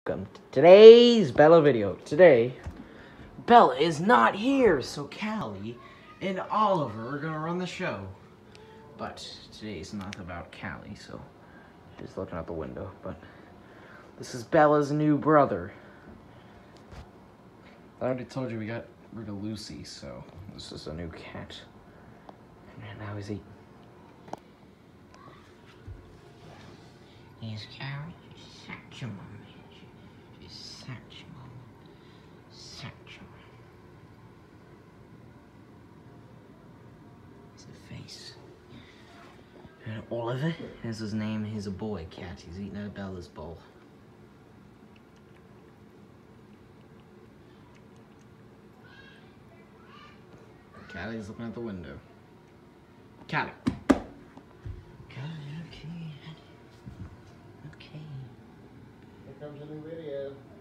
welcome to today's Bella video. Today, Bella is not here, so Callie and Oliver are gonna run the show. But today's not about Callie, so she's looking out the window. But this is Bella's new brother. I already told you we got rid of Lucy, so this is a new cat. And now he's eating. Yes, Carol, she's such a mom. She's such a mom. Such a mom. It's a face. And Oliver is his name. He's a boy cat. He's eating out of Bella's bowl. Callie's looking out the window. Callie. Callie, okay. Here comes a new video.